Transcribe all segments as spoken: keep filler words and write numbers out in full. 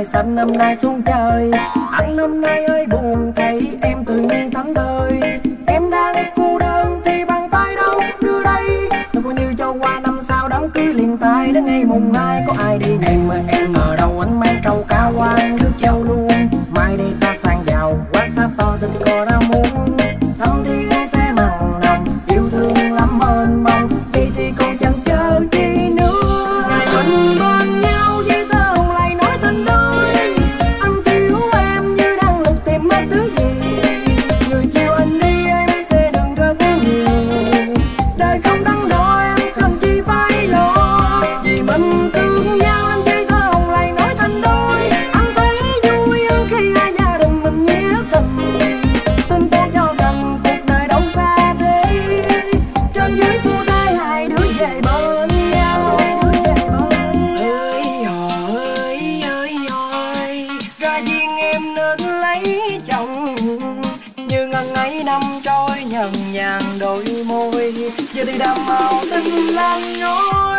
trời xanh năm nay xuống trời. Anh hôm nay ơi buồn thấy em tự nhiên thánh thơi. Em đang cô đơn thì bàn tay đâu đưa đây. Tôi coi như cho qua năm sau đám cưới liền tay. Đến ngày mùng hai có ai đi em mà em ở đâu anh mang trâu cá quan nước châu luôn. Mai đây ta sang giàu quá sát to tôi có đã muốn. Thăm thiên sẽ mặn nồng yêu thương lắm mênh mông. Vậy thì còn chẳng chờ chi nữa. Ngày mình bên nhau với tơ hồng lại nói tình đôi. Anh thiếu em như đang lục tìm mất thứ gì. Người chiều anh đi em sẽ đừng rất nhiều. Đời không đắn đo em cần chi phải lo. Vì mình thương nhau anh với tơ hồng lại nói tình đôi. Anh thấy vui hơn khi hai gia đình mình nghĩa tình. Tin tốt cho gần cuộc đời đâu xa thế. Trên dưới khu tay hai đứa về bên nhau. Ơi ơi ơi ơi, ra duyên em nên lấy chồng. Như ngần ấy năm trôi nhần nhàn đôi môi. Giờ thì đàm màu tình lan nhối.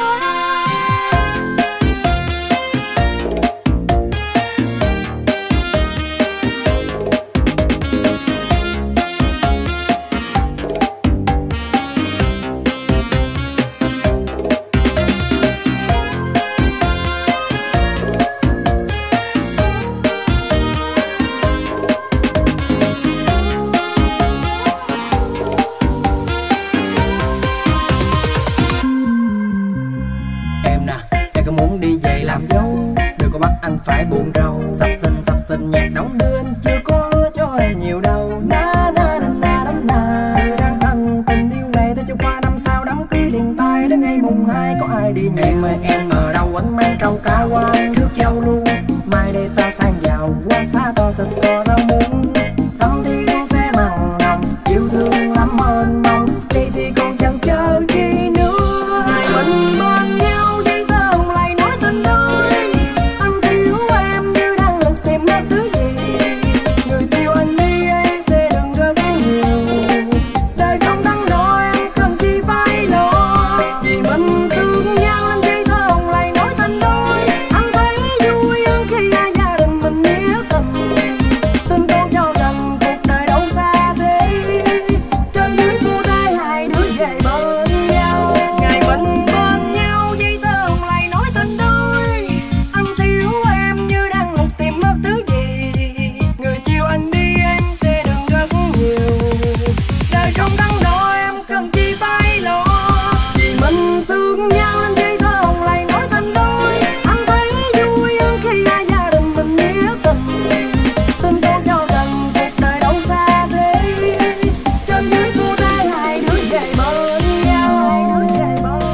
Làm dâu đừng có bắt anh phải buồn rầu. Sắp xinh sắp xinh nhạc đóng đưa anh chưa có hứa cho em nhiều đâu. Na na na na na na. Người đang cần tình yêu này tới cho qua năm sau đám cưới liền tay. Đến ngày mùng hai có ai đi nhẹ. Em ơi em ở đâu anh mang trâu cá quan nước châu luôn. Mai đây ta sang giàu quá xa to thật to đâu muốn. Thăm thiên sẽ mặn nồng yêu thương lắm mênh mông. Vậy thì còn chẳng chờ chi nữa. Ngày mình bên nhau với tơ hồng lại nói tình đôi. Anh thiếu em như đang lục tìm mất thứ gì. Người yêu anh đi em sẽ đừng rất nhiều. Đời không đắn đo em cần chi phải lo. Vì mình thương nhau anh với tơ hồng lại nói tình đôi. Anh thấy vui hơn khi hai gia đình mình nghĩa tình. Tin tốt cho gần cuộc đời đâu xa thế. Trên dưới khu tay hai đứa về bên nhau. Ngày mình bên nhau với tơ hồng lại nói tình đôi. Anh thiếu em như đang lục tìm mất thứ gì. Người chiều anh đi em sẽ đừng rất nhiều. Đời không đắn đo em cần chi phải lo. Vì mình thương nhau anh với tơ hồng lại nói tình đôi. Anh thấy vui hơn khi hai gia đình mình nghĩa tình. Tin tốt cho gần cuộc đời đâu xa thế. Trên dưới khu tay hai đứa về bên nhau. Hai đứa về bên nhau.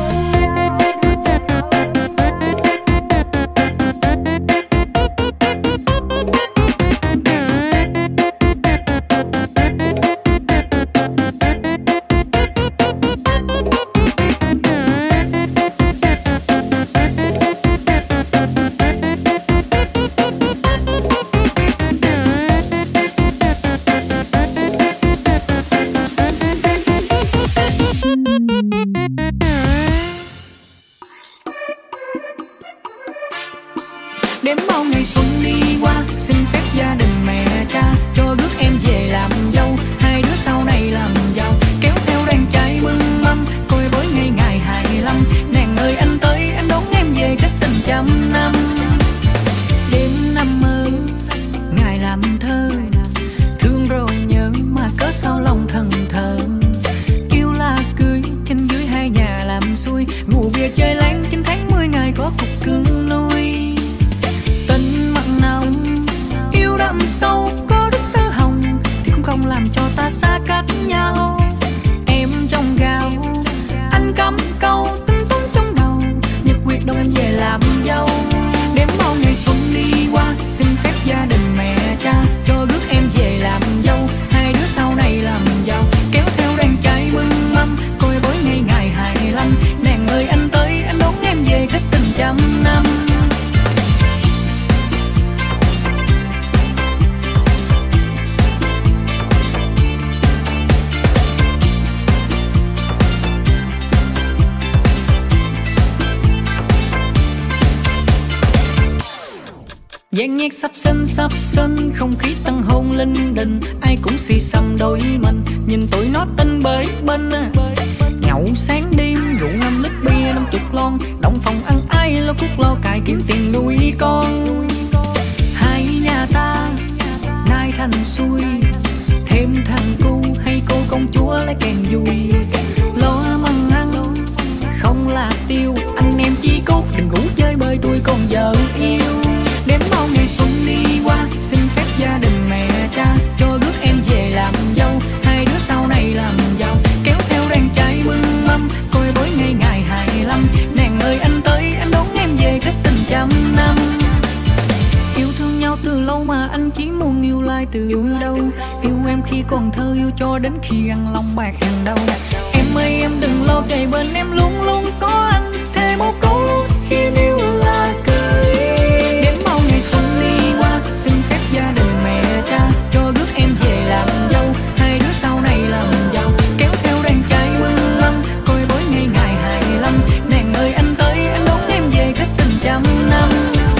Đếm bao ngày xuân đi qua, xin phép gia đình mẹ cha cho rước em về làm dâu. Hai đứa sau này làm giàu, kéo theo đàn trai mừng mâm, coi với ngày ngày hai mươi lăm. Nàng ơi anh tới em đón em về cách tình trăm năm. Đêm năm mơ ngày làm thơ, thương rồi nhớ mà cớ sao lòng thần thờ. Kêu là cưới trên dưới hai nhà làm xuôi, ngủ bia chơi láng chín tháng mười ngày có cục cưng nuôi. Tình mặn nồng yêu đậm sâu có đức tơ hồng thì cũng không làm cho ta xa cách nhau. Em trong gạo anh cắm câu tính toán trong đầu, nhật quyết đón em về làm dâu. Đếm bao ngày xuân đi qua, xin phép gia đình mẹ cha cho rước em về làm dâu. Hai đứa sau này làm giàu, kéo theo đàn trai mừng mâm, coi với ngày ngày hai mươi lăm. Nàng ơi anh tới em đón em về cách tình trăm năm. Gian nhạc sắp sinh sắp sinh, không khí tăng hôn linh đình, ai cũng xì xầm đôi mình, nhìn tụi nó tinh bới bên. Nhậu sáng đêm rượu năm lít bia năm chục lon, động phòng ăn ai lo cuốc lo cài kiếm tiền nuôi con. Hai nhà ta nay thành xuôi, thêm thằng cu hay cô công chúa lấy kèn vui. Lo măng ăn không là tiêu, anh em chí cốt đừng ngủ chơi bơi tôi còn vợ yêu. Đến bao ngày xuân đi qua, xin phép gia đình mẹ cha cho rước em về làm dâu, hai đứa sau này làm giàu, kéo theo đàn trai mừng mâm, coi bối ngày ngày hai lăm. Nàng ơi anh tới, anh đón em về kết tình trăm năm. Yêu thương nhau từ lâu mà anh chỉ muốn yêu lại từ yêu đâu. Yêu em khi còn thơ, yêu cho đến khi ăn lòng bạc hàng đầu. Em ơi em đừng lo, kề bên em luôn luôn có anh, thề một câu luôn khi yêu là cưới. Đến bao ngày xuân đi qua, xin phép gia đình mẹ cha cho rước em về làm dâu, hai đứa sau này làm giàu, kéo theo đàn trai mừng mâm, coi bối ngày ngày hai lăm. Nàng ơi anh tới, anh đón em về kết tình trăm năm.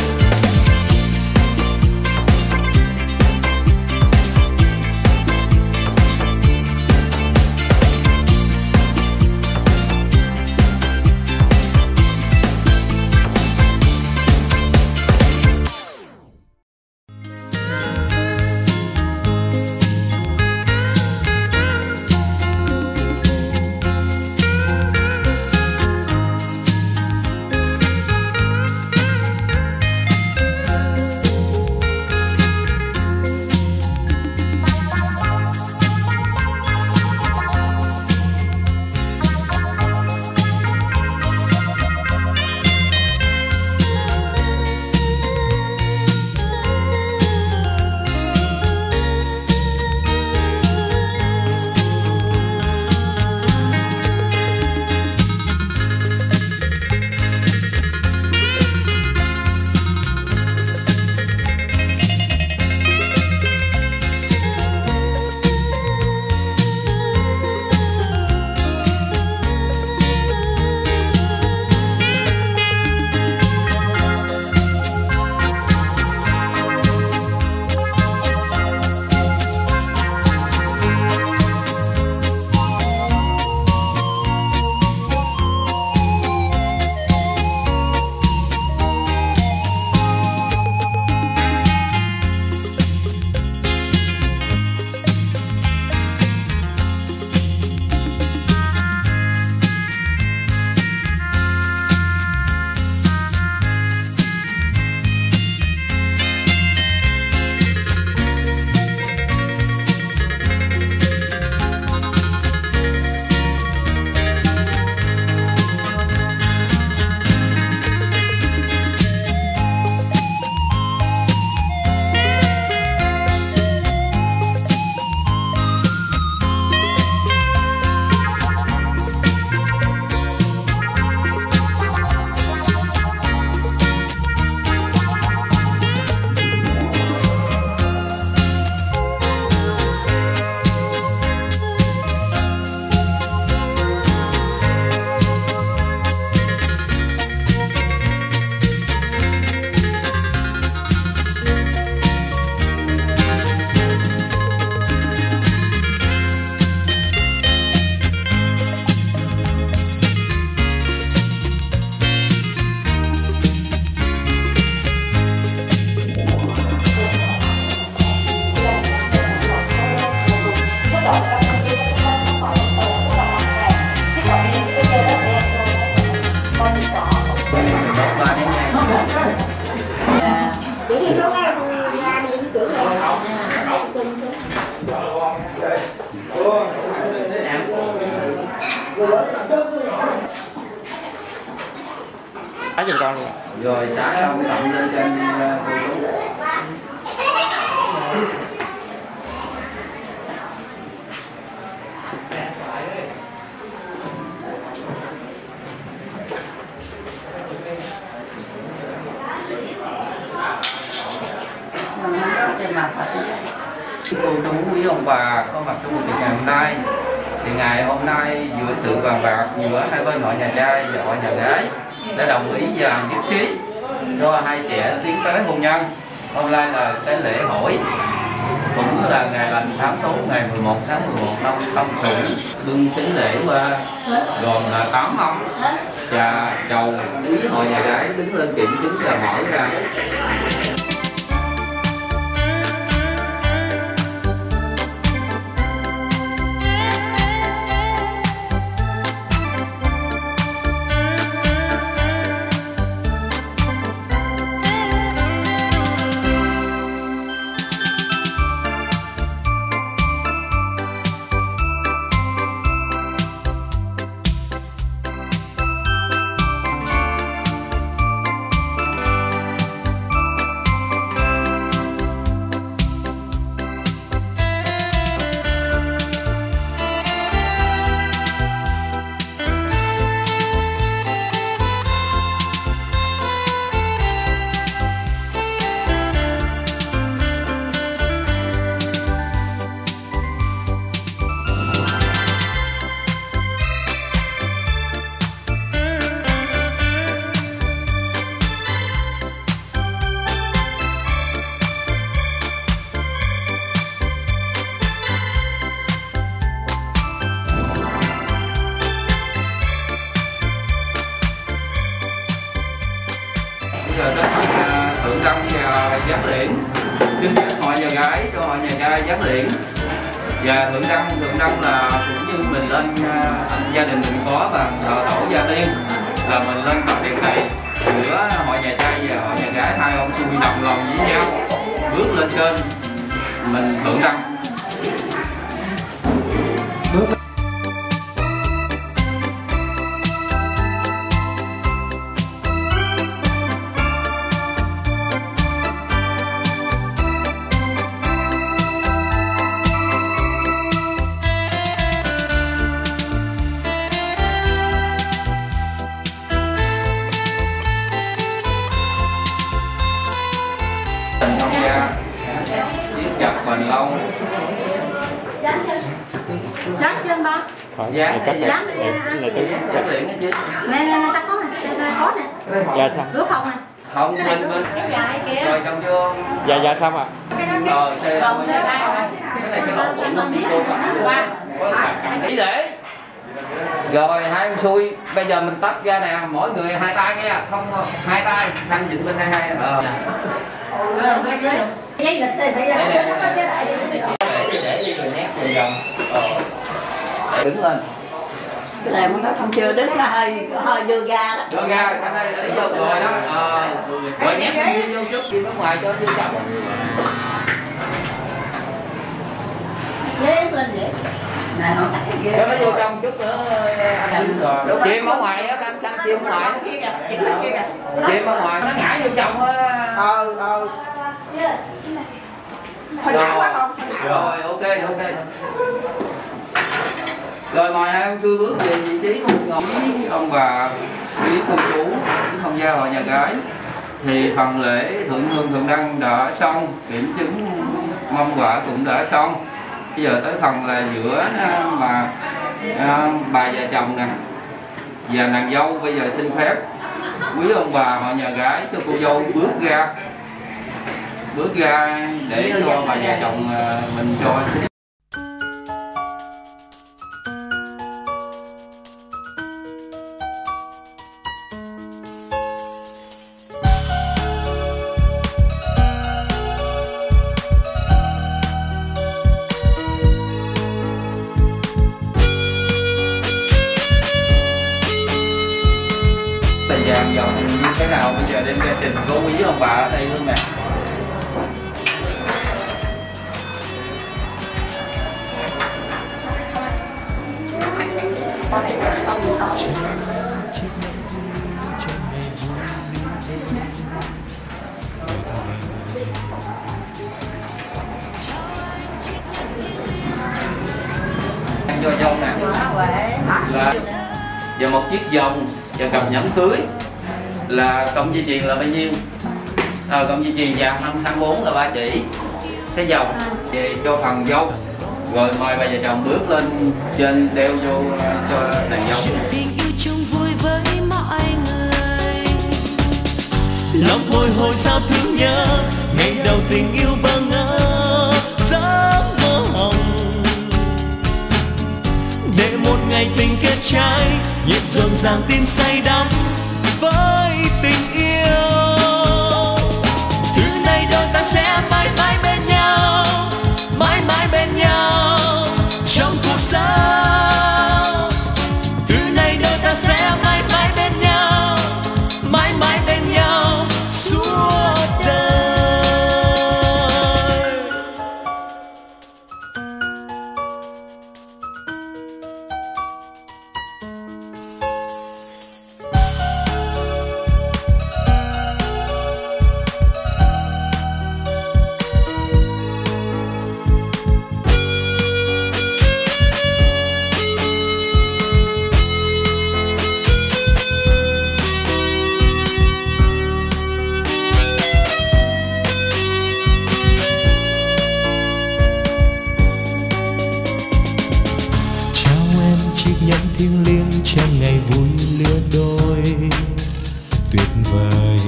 Xá giùm con luôn. Rồi xá xong tặng lên trên cô chú. Cô chú quý ông bà có mặt trong buổi tiệc ngày hôm nay. Thì ngày hôm nay giữa sự bàn bạc giữa hai bên họ nhà trai và họ nhà gái đã đồng ý và nhất trí cho hai trẻ tiến tới hôn nhân. hôm nay là cái lễ hỏi, cũng là ngày lành tháng tốt, ngày mười một tháng mười một năm Tân Sửu. Đương sính lễ qua gồm là tám ông và chầu quý hội nhà gái đứng lên kiểm chứng và mở ra. Giờ tới phần thượng đăng và giáp liễn. Xin phép họ nhà gái cho họ nhà trai giáp liễn. Và thượng đăng thượng đăng là cũng như mình lên anh gia đình mình có và thờ tổ gia tiên là mình lên tập tiết này giữa họ nhà trai và họ nhà gái, hai ông xuôi đồng lòng với nhau bước lên trên mình thượng đăng. Tình thông gia giết chặt bền lâu. Dán trên ba. Dán cắt dán đi này cái dán liền cái chứ. Nè nè ta có này, nè có nè. dạ xong. Cửa phòng này. Không bên bên. Cái dài kìa. Rồi xong chưa? dạ dạ xong ạ. Cái đó cái. Rồi xe không cái này cái lỗ bụng nó bị cô cầm ý để. Rồi hai ông xui, bây giờ mình tách ra nè, mỗi người hai tay nghe, không hai tay, thanh dựng bên đây hai. Ờ. Giấy lịch đây phải ra. Để để như người nhét vòng vòng. Ờ. Đứng lên. Làm nó không chưa đứng, nó hơi hơi đưa ra đó. Đưa ra, thanh đây để vô rồi đó. Ờ. Rồi nhét đi vô chút đi bên ngoài cho vô chậm. Lên lên vậy. Này họ tắt cái Cho nó vô trong chút nữa anh. Chim ở ngoài á, anh anh chim ở ngoài. Chim ở ngoài nó ngã vô trong á. Ờ ờ. Thôi ngã quá không? Rồi ok ok. Rồi mời hai ông sư bước về vị trí của ngồi với ông bà, với cô chú, với thông gia họ nhà gái. Thì phần lễ thượng hương thượng đăng đã xong, kiểm chứng mong quả cũng đã xong. Bây giờ tới phần là giữa mà à, bà già chồng nè và nàng dâu. Bây giờ xin phép quý ông bà họ nhà gái cho cô dâu bước ra bước ra để cho bà già chồng mình cho. Vàng dòng như thế nào bây giờ đem ra trình cô quý ông bà ở đây luôn nè. Ăn cho dâu nè là và một chiếc vòng và cặp nhẫn cưới là cộng dây chuyền là bao nhiêu? À, cộng dây chuyền vàng năm tháng bốn là ba chỉ. Cái vòng về cho phần dâu. Rồi mời bà vợ chồng bước lên trên đeo vô cho nàng dâu. Tình yêu chung vui với mọi người. lòng bồi hồi sao thương nhớ ngày đầu tình yêu bơ ngỡ giấc mơ hồng, để một ngày tình kết trái nhịp rộn ràng tim say đắm với tình yêu. Từ nay đôi ta sẽ mãi mãi bên nhau, mãi mãi bên nhau trong cuộc sống. Từ nay đôi ta sẽ mãi mãi bên nhau, mãi mãi bên nhau suốt đời. Nhẫn thiêng liêng trong ngày vui lứa đôi tuyệt vời.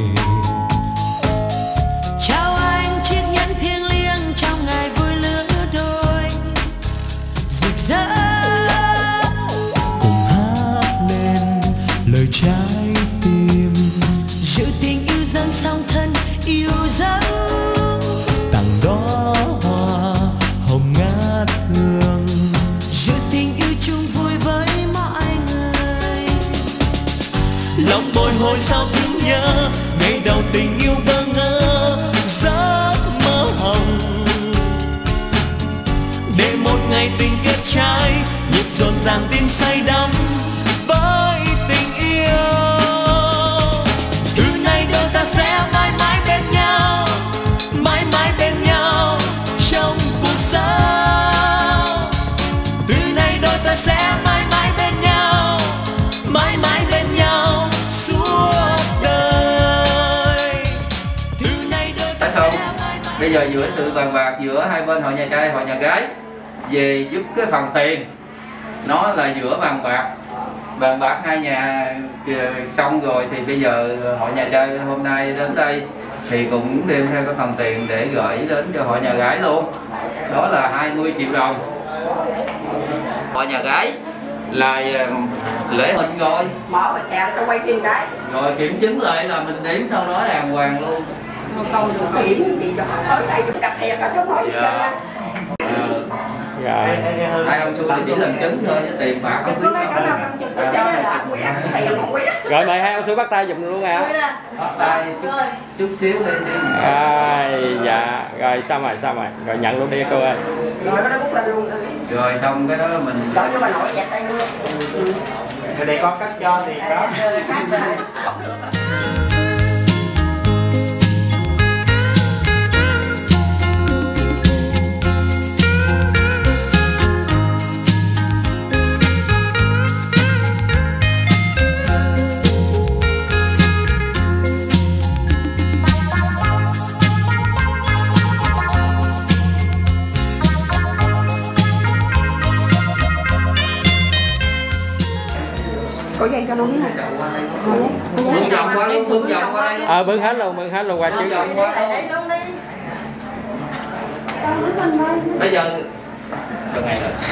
Chào anh chiếc nhẫn thiêng liêng trong ngày vui lứa đôi rực rỡ. Cùng hát lên lời trái tim, giữ tình yêu dâng song thân yêu dấu. tặng đó hoa hồng ngát hương, giữ tình yêu chung vui với mọi người. lòng bồi hồi sao thương nhớ ngày đầu tình yêu bơ ngỡ giấc mơ hồng, để một ngày tình kết trái nhịp rộn ràng tim say đắm với tình yêu. Từ nay đôi ta sẽ mãi mãi bên nhau, mãi mãi bên nhau trong cuộc sống. Từ nay đôi ta sẽ mãi mãi bên nhau, mãi mãi bên nhau suốt đời. Từ nay đôi ta Tại sao sẽ mãi mãi. bây giờ giữa sự bàn bạc giữa hai bên họ nhà trai họ nhà gái về giúp cái phần tiền, nó là giữa bàn bạc bàn bạc hai nhà xong rồi thì bây giờ họ nhà trai hôm nay đến đây thì cũng đem theo cái phần tiền để gửi đến cho họ nhà gái luôn, đó là hai mươi triệu đồng. Họ nhà gái là lễ hình rồi, Mở cái xe nó quay phim cái rồi kiểm chứng lại là mình đếm sau đó đàng hoàng luôn. kiểm gì đó tới đây gặp thiệt là không nói gì Dạ. đâu. Rồi. Hai ông xui thì chỉ làm chứng thôi chứ tiền bạc không biết Cứ mấy cái nào đâu. cần chụp cái chơi là quét thầy không quét. Rồi mời hai ông sư bắt tay giùm luôn ạ. Bắt tay chút, chút xíu đi đi. Rồi, dạ, rồi xong rồi, xong rồi. Rồi nhận luôn đi cô ơi. Rồi nó bút lên luôn. Rồi xong cái đó mình Cho cho bà nội dẹp tay luôn. Rồi để con cắt cho thì đó. Có dây cho luôn nha. bưng vòng qua luôn, bưng vòng qua đây. Ờ, bưng hết luôn, bưng hết luôn qua chứ. Bưng vòng qua Đây luôn đi. bây giờ từ ngày rồi.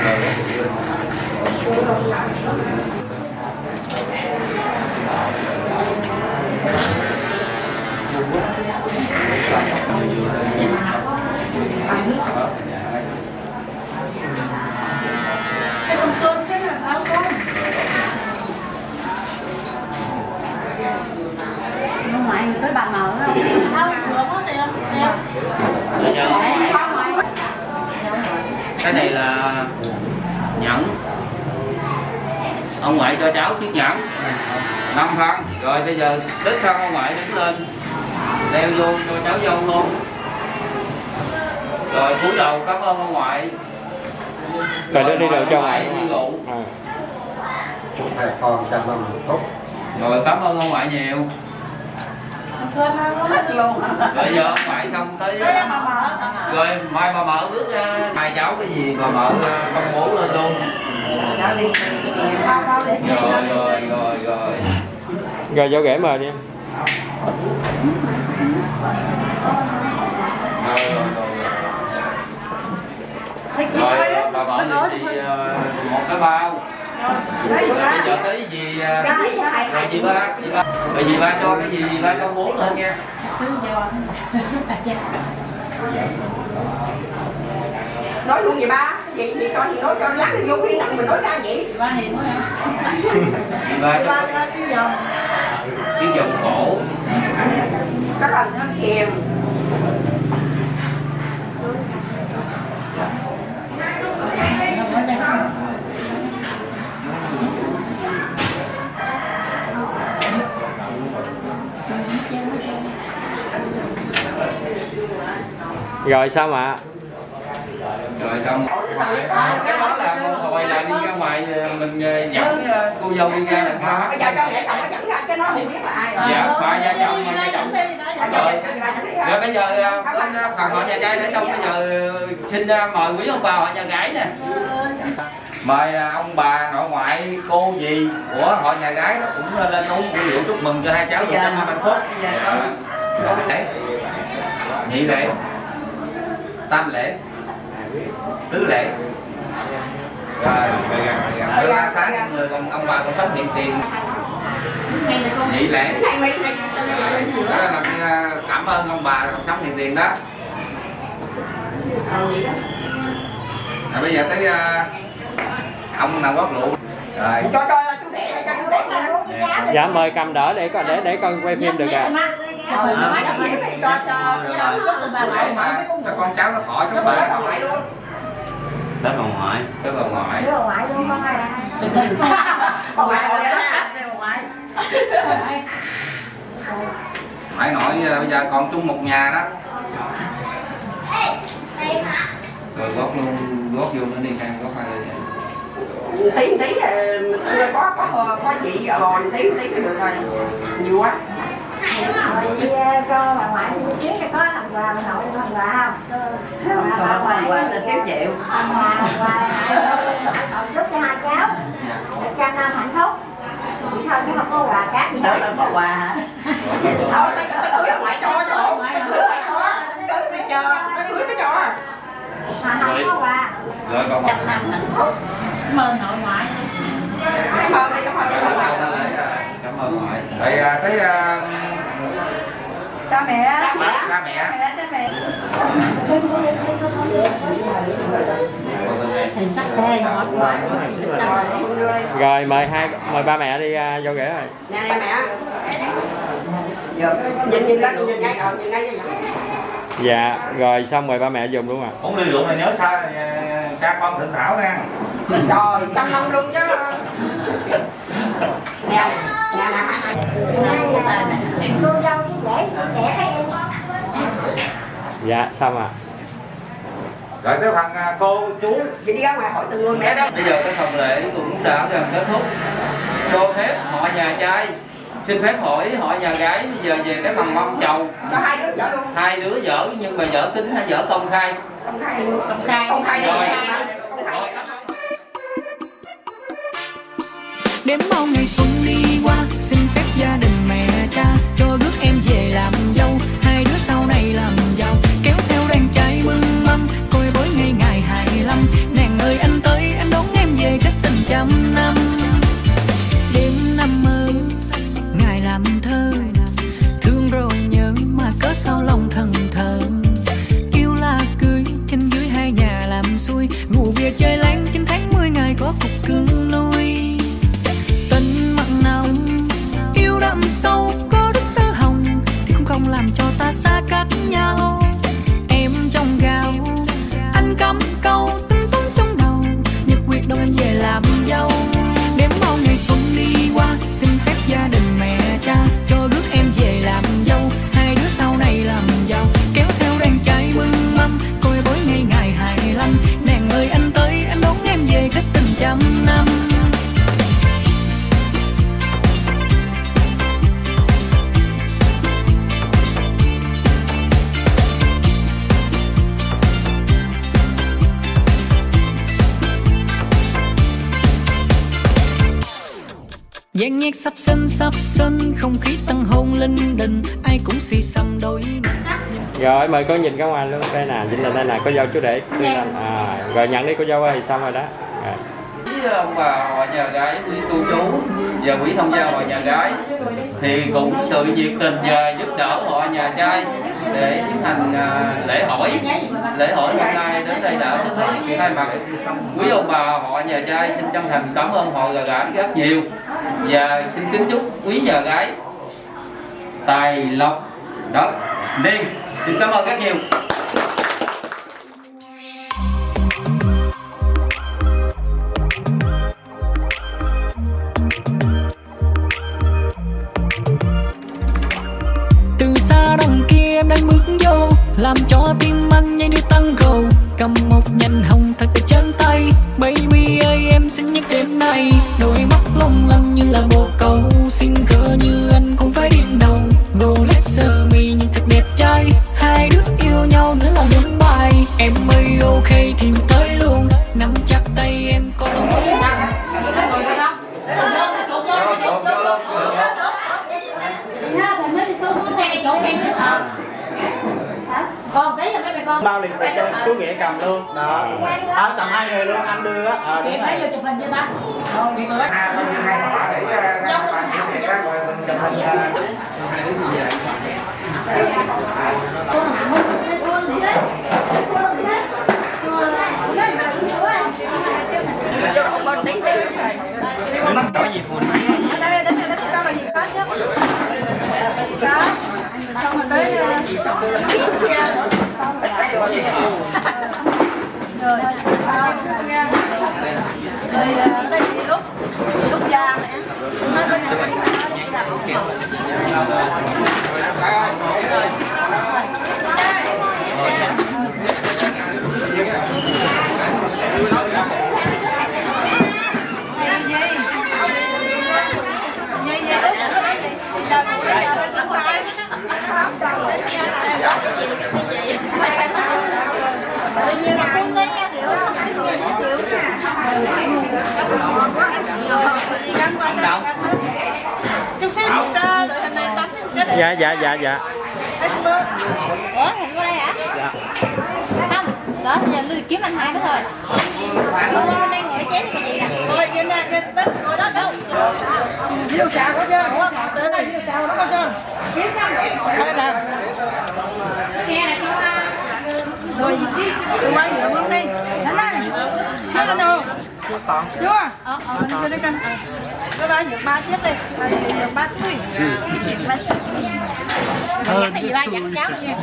Cái con tôm xếp là sao con? Ông ngoại tới bà mở không? Không, vừa có tiền, tiền. Bây giờ cái này là nhẫn, ông ngoại cho cháu chiếc nhẫn năm phân, rồi bây giờ đích thân ông ngoại đứng lên đeo vô cho cháu dâu luôn, rồi cúi đầu cảm ơn ông ngoại, Rồi đưa đi rồi cho ngoại. đi rượu. À. Con chăm ơn tốt. Rồi cảm ơn ông ngoại nhiều. Thôi nó hết luôn. Rồi giờ ông ngoại xong tới Tới mà mở. rồi mai bà mở bước ra hai cháu cái gì bà mở công bố lên luôn. Đó đi. Bao bao để xem. Rồi rồi rồi rồi. Rồi vô ghế mời đi em. Rồi bà vợ thì chị một cái bao. Bây giờ tới gì rồi chị ba, chị ba, rồi chị ba cho cái gì chị ba công bố lên nha. Nói luôn vậy ba, vậy vậy coi thì nói cho lát nó vô khi nặng mình nói ra vậy. Chị ba hiền quá hả? Chị ba cho cái vòng cổ. Có lần nó kèm. Rồi xong ạ? Rồi xong. Cái đó là hồi là đi ra ngoài mình dẫn cô dâu đi ra là ca. Bây giờ cho mẹ chồng nó dẫn ra chứ nó không biết là ai. Dạ, bà nhà chồng mà nhà chồng. Rồi bây giờ đến phần họ nhà trai đã xong, bây giờ xin mời quý ông bà họ nhà gái nè. Mời ông bà nội ngoại cô dì của họ nhà gái nó cũng lên uống rượu chúc mừng cho hai cháu được năm hạnh phúc. Dạ. Nhị lễ, tam lễ, tứ lễ. Rồi, rồi ra sáng người còn ông bà còn sống hiện tiền. Nhị lễ. Đó là cảm ơn ông bà còn sống hiện tiền đó. Rồi bây giờ tới uh, ông nào gót rượu. Rồi. Cho cho chú để cho chú để. Dạ mời cầm đỡ để để để con quay phim được ạ. Rồi cho cho cho con cháu nó khỏi các bà. Tới bà ngoại. Tới bà ngoại. Đứa ngoại luôn con ai là bà ngoại rồi đó. Bà ngoại. Ngoại nội bây giờ còn chung một nhà đó. Rồi gót luôn, gót vô nữa đi sang gót hai vậy. Tí tí có có có chị hòn tí tí cái được rồi. Nhiều quá. đi cho bà ngoại đi kiếm cho có thằng quà bà nội thằng quà không? Không có thằng quà là tiếp chịu. Thằng quà quà giúp cho hai cháu một trăm năm hạnh phúc. Chỉ thôi chứ không có quà cáp gì Đó hết. là có quà hả? Thôi cái cưới bà ngoại cho cho ổn. Cái cưới bà cho. Cái cưới mới cho. Cái cưới mới cho. Mà không có quà. Rồi còn Trăm năm hạnh phúc. Cảm ơn nội ngoại. Cảm ơn đi, cảm ơn bà ngoại. Cảm ơn ngoại. Rồi tới Cha mẹ. Cha mẹ. Cha mẹ. Cha mẹ. Thì tắt xe ngọt quá. Rồi mời hai mời ba mẹ đi uh, vô ghế rồi. Nè nè mẹ. Giờ nhìn nhìn lên nhìn ngay rồi nhìn ngay cho vậy. Dạ rồi xong mời ba mẹ dùng đúng không ạ? Uống ly rượu này nhớ sao cha con thượng thảo nha. Trời trăm năm luôn chứ. Nè nè nè. Cô dâu đi để trẻ thấy em. Dạ xong ạ. Rồi tới phần cô chú. Chị đi ra ngoài hỏi từng người mẹ đó. Bây giờ cái phần lễ cũng đã gần kết thúc. Cho phép họ nhà trai xin phép hỏi họ nhà gái bây giờ về cái phần mâm chầu. Cho hai đứa vợ luôn. Hai đứa vợ nhưng mà vợ tính hay vợ công khai? Công khai. Công khai. Công khai. Rồi. Công khai. Đếm bao ngày xuân đi qua, xin phép gia đình mẹ cha cho rước em về làm dâu. Hai đứa sau này làm giàu, kéo theo đàn trai mừng mâm, coi bối ngày ngày hai mươi lăm. Nàng ơi anh tới, anh đón em về cách tình trăm năm. Đêm năm mơ, ngày làm thơ, thương rồi nhớ mà cớ sao lòng thần thờ. Kêu là cưới, trên dưới hai nhà làm xuôi, rượu bia chơi láng chín tháng mười ngày có cục cưng nuôi. Tình mặn nồng Dàn nhạc sắp sinh sắp sinh, không khí tăng hôn linh đình, ai cũng xì xầm đôi. Rồi mời cô nhìn ra ngoài luôn. Đây nè, Vinh Linh đây nè, cô dâu chú để à, rồi nhận đi cô dâu ơi, xong rồi đó. Rồi. Quý ông bà họ nhà gái, quý cô chú và quý thông gia họ nhà gái thì cũng sự nhiệt tình và giúp đỡ họ nhà trai để tiến hành uh, lễ hỏi. Lễ hỏi hôm nay đến đây đã kết thúc sự khai mạc. Quý ông bà họ nhà trai xin chân thành cảm ơn họ nhà gái rất nhiều và xin kính chúc quý nhà gái tài lộc đất niên. Xin cảm ơn rất nhiều. Từ xa đằng kia em đang bước vô, làm cho tim anh nhanh đưa tăng cầu. Cầm một nhành hồng thật đẹp trên tay, baby ơi em xin nhắc đêm nay. Đôi mắt long lanh như là bồ câu, xinh cỡ như anh cũng phải điểm đầu. Go let's show me nhìn thật đẹp trai, hai đứa yêu nhau nữa là đúng bài. Em ơi ok thì mình tới luôn, nắm chặt tay em có đâu mới. Còn tí rồi mấy mẹ con bao lì xì cho chú Nghĩa cầm luôn đó, ở tầm hai người luôn anh đưa á. Ờ Kiệt thấy vô chụp hình chưa ta? hai bên hai họ để cho các bạn hiểu việc các rồi mình chụp hình. Cho độ bên tí tí này. Nó có gì buồn mấy. Ở đây đến đây nó có bài gì hết chứ. Bài gì sao? Xong rồi tới biết nha. Rồi ở đây thì lúc lúc già nè. Chút xíu một cái đội hình này tắm cái này. Dạ dạ dạ dạ. Ủa hình qua đây hả? Dạ. Không, đó bây giờ Lưu kiếm anh hai cái thôi. Cô lên đây ngồi chén cái gì nè. Ngồi kia nè, kia tích ngồi đó đâu. Vô trà có chưa? Ủa, tới đây vô trà nó có chưa? Kiếm năm đây nè. Nghe nè con. Rồi tôi quay nhựa luôn đi. Đến đây. Đến đây đâu? Chưa còn. Chưa? Ờ ờ chưa đi canh. Tôi quay nhựa ba chiếc đi. Quay nhựa ba chiếc đi. Ba chiếc. Dắt cái gì ba dắt cháu nha.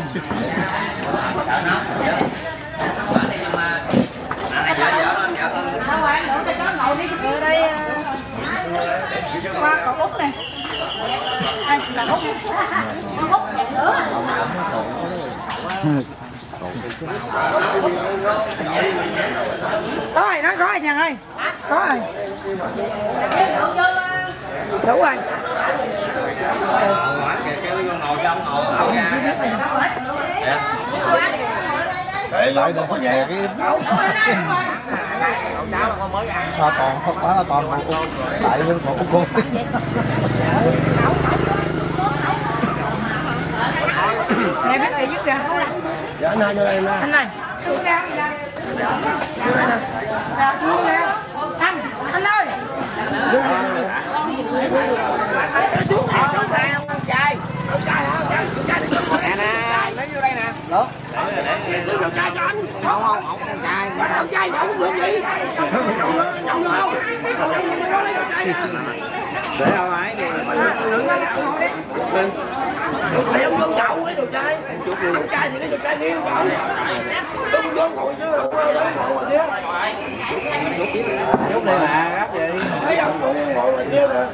Đâu rồi, đổ cho cháu ngồi đi. Ở đây qua cậu Út này. Đây, cậu Út. Con Út dắt nữa. Có rồi, nó có rồi Nhàn ơi. Có rồi. Đủ rồi. Để lại đừng có về cái áo. Sao toàn không phải là toàn một cô. Tại lưng một cô. Nè biết gì giúp kìa. Dạ anh hai vô đây nè. Anh này. Anh, anh ơi. Nè nè, lấy vô đây nè. Được. Để để để trai cho anh. Không không, không con trai. Con trai đâu cũng được gì. Nhậu vô không? Để đâu ấy thì thầy ông vô nhậu cái đồ trai. Đồ trai thì cái đồ trai riêng không? Tôi cũng vô ngồi chứ đâu có đâu ngồi ngoài kia. Chút đây mà gấp gì? Thấy ông ngồi ngồi ngoài kia nè.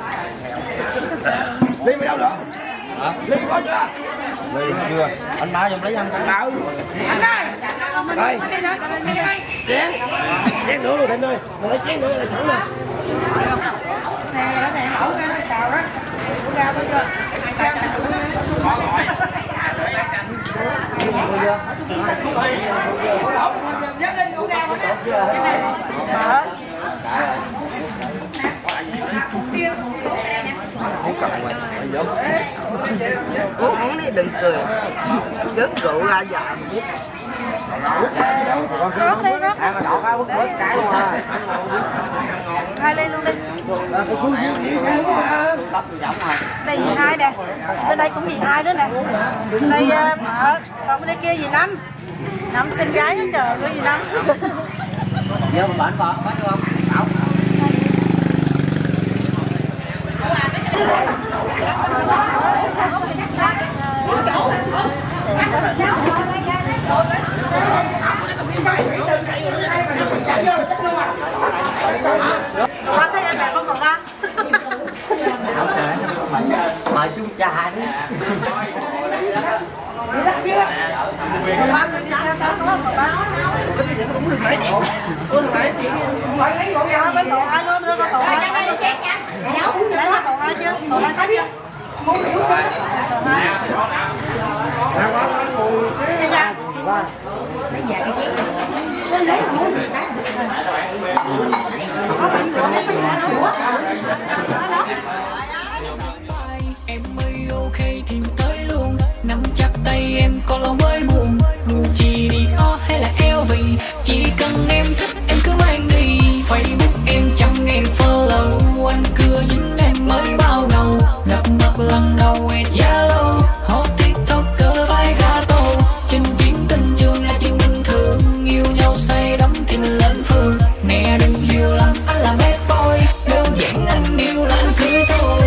Đi mày đâu nữa? Hả? Ly có chưa? Ly chưa. Anh ba giùm lấy anh con nào. Anh ơi. Đây. Đi đến, đi đây. Chén. Chén nữa luôn anh ơi. Mình lấy chén nữa là sẵn nè. Nè, nó nè hổ ra nó xào đó. Có ra có chưa? Có rồi. Dắt lên con gà đó. Hả? không cần mà uống uống đi đừng cười, rớt rượu ra giờ biết. Rót đi, rót. ăn đậu cái bút bớt cái luôn à. Hai ly luôn đi. Đắp giọng rồi. Đây gì hai nè, bên đây cũng gì hai nữa nè. Đây ờ, còn bên đây kia gì năm, năm xinh gái hết trời, cái gì năm. Giờ mình bán còn bán không? Đậu. Ba thấy anh mẹ con còn ba. Mời chú cha đi. Ba người đi ra sao có còn ba. Uống được lấy. Uống được lấy. Phải lấy gọn ra bên còn hai nữa nữa con còn hai. Lấy hết còn hai chưa? Còn hai thấy chưa? Còn hai. Lấy ra. Lấy dạ cái chén. Lấy không muốn cái. Em ơi ok thì tới luôn, nắm chặt tay em có lo mới buồn. Gucci Dior hay là lờ vê, chỉ cần em thích em cứ mang đi. Facebook em trăm ngàn follow, anh cưa dính em mới bao đầu. Gặp mặt lần đầu em Zalo, hot tiktoker vai gato. Trên chiến tình trường là chuyện bình thường, yêu nhau say đắm thì mình lên phường. Nè đừng hiểu lắm anh là bad boy, đơn giản anh yêu là anh cưới thôi.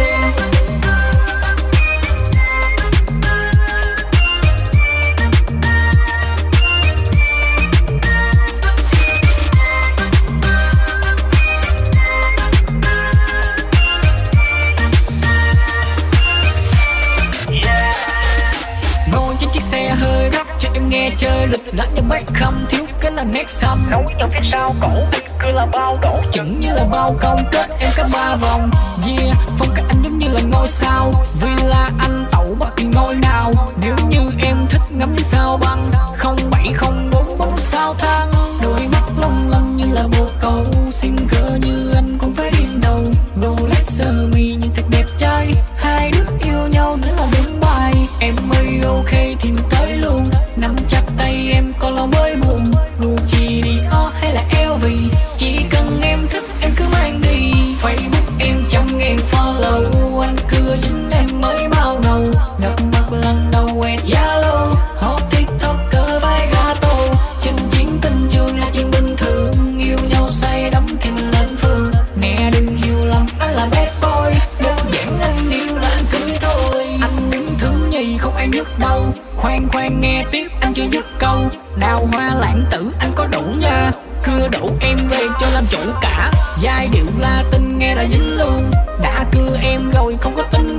Chiếc xe hơi rap cho em nghe chơi lịch lãm như bác không thiếu cái là nét xăm. Nấu trong phía sau cổ cứ là bao đổ chừng như là bao công kết em cả ba vòng. Yeah, phong cách anh giống như là ngôi sao, villa anh tẩu bất kỳ ngôi nào. Nếu như em thích ngắm như sao băng, không bảy không bốn bốn sao thăng. Đôi mắt long lanh như là bồ câu, single như anh cũng phải điên đầu. Rolex sơ mi nhưng thật đẹp trai, hai đứa yêu nhau nữa là đúng bài. Em ơi ok thì mình tới luôn, nắm chặt tay em có lo mới buồn. Gucci Dior hay là lờ vê, chỉ cần em thích em cứ mang đi. Facebook em trăm ngàn follow, anh cưa dính em mới bao đầu. Gặp mặt lần đầu em Zalo, hot tiktoker vai gato. Trên chiến tình trường là chuyện bình thường, yêu nhau say đắm thì mình lên phường. Nè đừng hiểu lầm anh là bad boy, đơn giản anh yêu là anh cưới thôi. Anh đứng thứ nhì không ai nhức đâu, khoan khoan nghe tiếp anh chưa dứt câu. Đào hoa lãng tử anh có đủ nha, cưa đủ em về cho làm chủ cả. Giai điệu Latin nghe là dính luôn, đã cưa em rồi không có tính